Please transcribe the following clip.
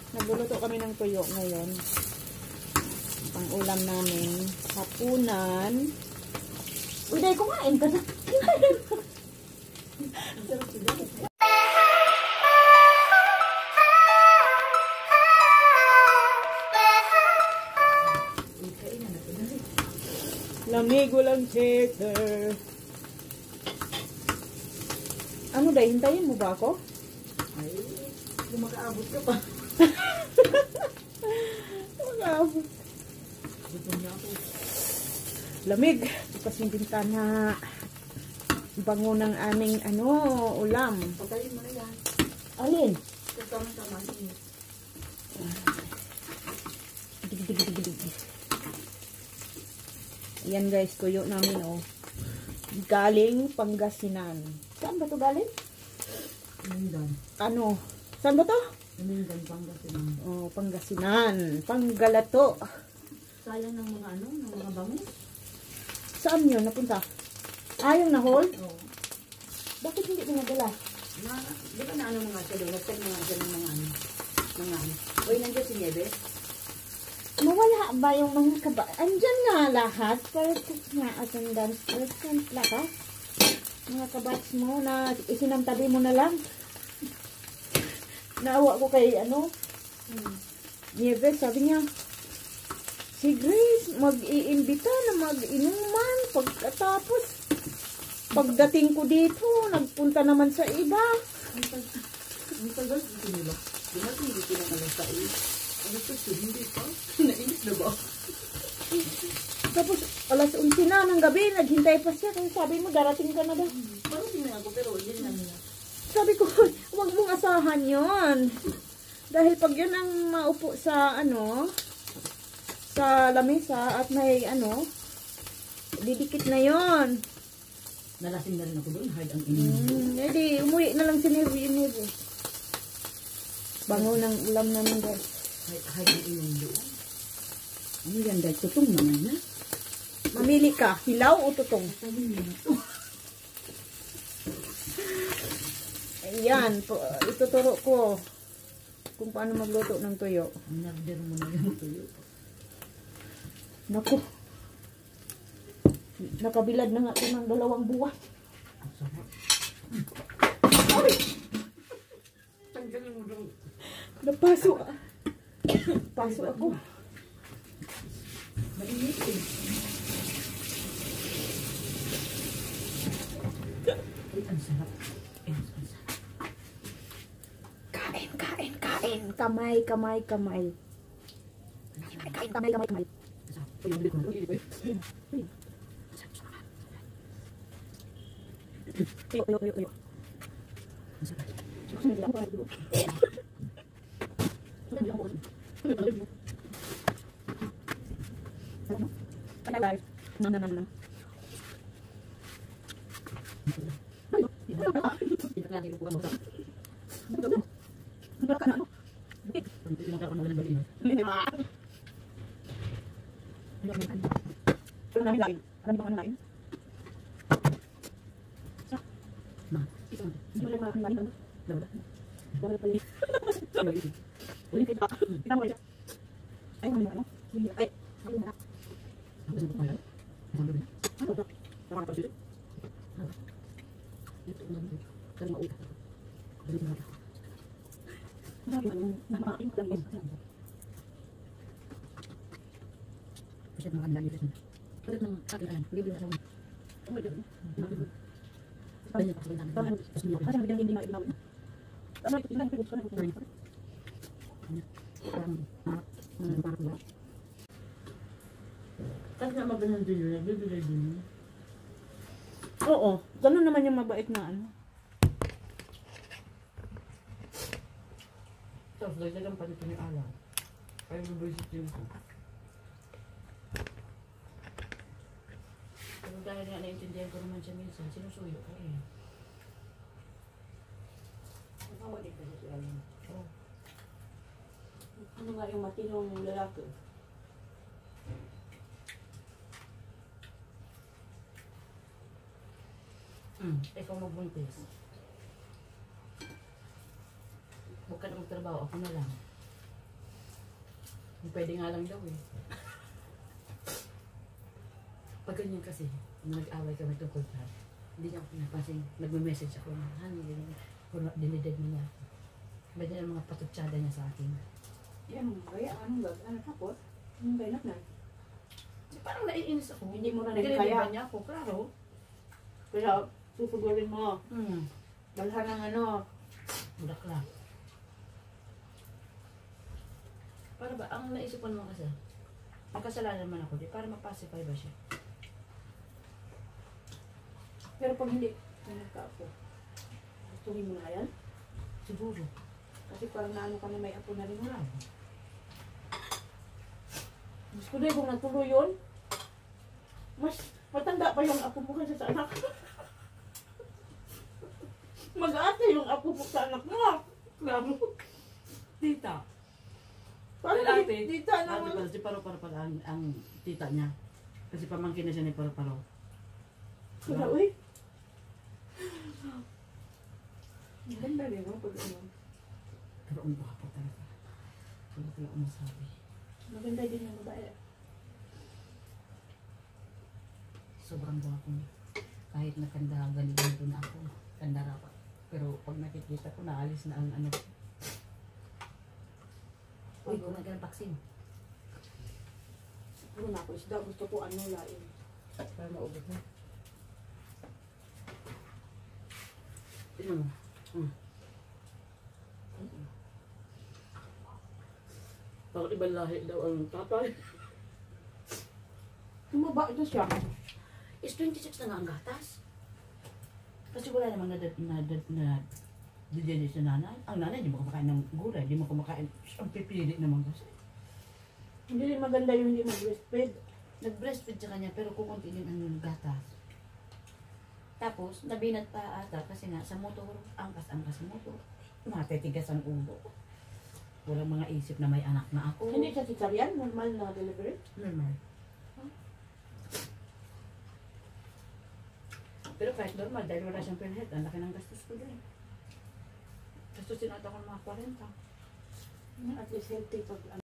Nagluluto kami ng tuyo ngayon. Pang ulam namin. Hapunan. Uy, dahil kumain ka na. Lamig, walang checker. Ano dahil, hintayin mo ba ako? Ay, kung makaabot ka pa. Makaabot. Gusto niya ako. Lamig. Bukas yung bintana. Bango ng aming ulam. Patayin mo na yan. Alin? Kasama-sama. Dig. Ayan guys, tuyo namin galing Pangasinan. Saan ba to galing? Mindan. Saan ba to? Mindan, Pangasinan. Oh, Pangasinan. Panggalato. Sayang ng mga ng mga bangus. Saan yun napunta? Yung na-hold? Oo. Bakit hindi mo nadala? Di ba na mga siya doon? Nagtag mga dyan ng mga Uy, nandiyan si Nieves? Mawala ba yung mga kaba? Andyan nga lahat. Perfect nga attendance. Perfect lahat. Mga kabats mo na isinamtabi mo na lang. Naawa ko kay Nieves, sabi niya, si Grace, mag-iimbita na mag-inuman. Pagdating ko dito, nagpunta naman sa iba. Ang tagal, hindi ba? Hindi ko lang alas sa hindi pa. Nainis na ba? Tapos, alas 11 na ng gabi, naghintay pa siya. Kaya sabi mo, darating ka na daw. Parating na ako, pero hindi na niya. Sabi ko, huwag mong asahan yon. Dahil pag yun ang maupo sa, sa lamesa at may, didikit na yon. Nalasing na rin ako doon, hard ang inom. Hindi, umuwi na lang si Neve. Bango ng ulam namin guys. Hard ang inom doon. Ano yan dahil? Tutong naman na. Mamili ka, hilaw o tutong? Sabi niya na ito. Ayan, ituturo ko kung paano magluto ng tuyo. Narder mo na yung tuyo. Naku. Nakabilad na nga ito ng 2 buwan. Ang sarap. Ay! Tanggalin mo doon. Napaso. Paso ako. Mainit eh. Ay, ang sarap. Ang sarap. Kain. Kamay. Kain. Ay, yung bilik mo. Ay. Tuyo. Ang sarap. Nananang. Kahit na maganan din yun, nagbibigay din yun. Oo, ganun naman yung mabait na Tapos dagdagan pa dito ni Ala. Kaya mabisit yun ko. Pero dahil nga naintindihan ko naman siya minsan, sinusuyo ko eh. Nakawa din kasi si Ala. Oh. Ano nga yung matinong lalaki? Ikaw magbuntis. Huwag ka na magtrabaho, ako na lang. Pwede nga lang daw eh. Pag ganyan kasi, nag-away kami tungkol sa hindi niya ako pinapansin. Nagme-message ako na, honey, ganyan. Dinided mo niya ako. Pwede na mga patutsada niya sa akin. Yan, kaya anong gag, ano tapos? Anong kainak na? Parang naiinis ako. Hindi mo na rin Dinided kaya. ba niya ako? Klaro. Kaya susugurin mo, Hmm. dalhan ng ano, Bulaklak. Para ba, ang naisip ko naman kasi, magkasalanan naman ako, di para mapacify ba siya? pero pag hindi, ka ako. Gustuhin mo na yan? Siguro. Kasi parang naano ka na may apo na rin wala. Gusto na kung natuloy yun, mas matanda pa yung apo mo kasi sa anak. Mag-ate yung apo mo sa anak mo. Klaro. Tita. Parang Ay, ate. tita Ate naman. pala, si Paro-Paro pala ang tita niya. Kasi pamangkin na siya ni Paro-Paro. Kaya, uy. Ang ganda rin, no? Pag ano. Pero ang gwapo talaga. Wala ko lang masabi. Maganda din yung babae. Sobrang gwapo niya. Kahit nakanda, ganito na ako. Kanda rapat. Pero pag nakikita ko, naalis na ang ano. Uy, kumain ka ng paksin. Ano na ako, isda. Gusto ko ano lain. Para maubos mo. Tignan mo. Bakit ibang lahi daw ang tatay? Tumaba ito siya. Is 26 na nga ang gatas. Kasi wala namang nadidyan sa nanay. Ang nanay, di mo kumakain ng gulay. Di mo kumakain. Ang pipili naman kasi. Hindi rin maganda yung hindi mag-breastfeed. Nag-breastfeed sa kanya pero kukunti din ang gatas. Tapos, nabinat pa ata kasi nga sa motor, angkas-angkas sa motor. Matitigas ang ulo. Walang mga isip na may anak na ako. Hindi siya cesarean, normal na delivery. Normal. Pero kahit normal, dahil wala siyang pinhead, ang laki ng gastos ko din. Gastusin ata ko ng mga 40. At least healthy pag